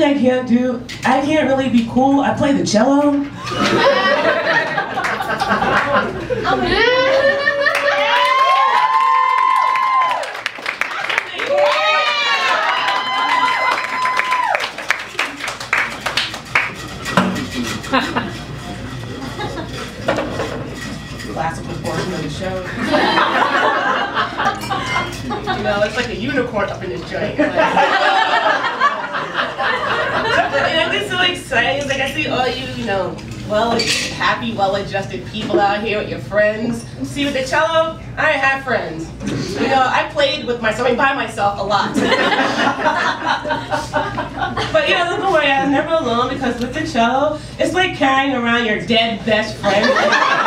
thing I can't do, I can't really be cool. I play the cello. Classical portion of the show. You know, it's like a unicorn up in this joint. And I'm just so excited. It's like I see all you, happy, well-adjusted people out here with your friends. See, with the cello, I have friends. You know, I played with myself, by myself a lot. But don't worry, I was never alone because with the cello, it's like carrying around your dead best friend.